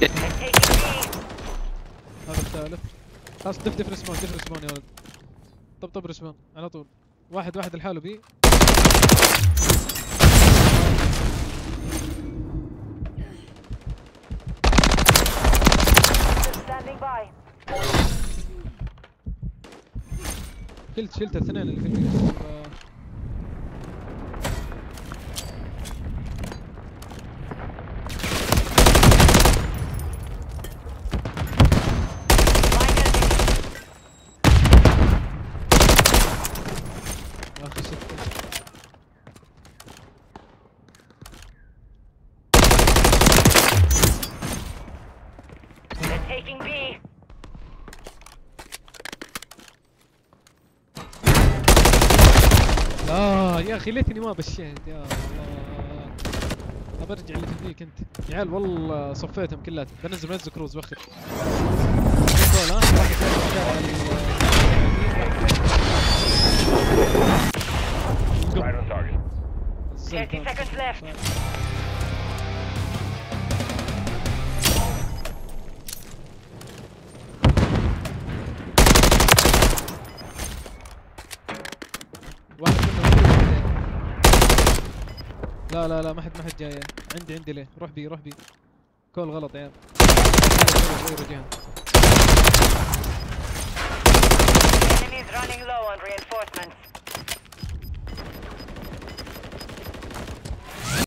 هذا الثالث. خلاص دف رسمان يا ولد. طب رسمان على طول. واحد لحاله بي. شلت الاثنين اللي في البيت. يا اخي ليتني ما بشيت يا الله. برجع اللي تبيك انت يا عيال والله صفيتهم كلاتهم. بنزل كروز بخر. ها واحد منهم. لا ما حد جاي. عندي ليه. روح بي كول غلط يا عيال. Enemies running low on reinforcements.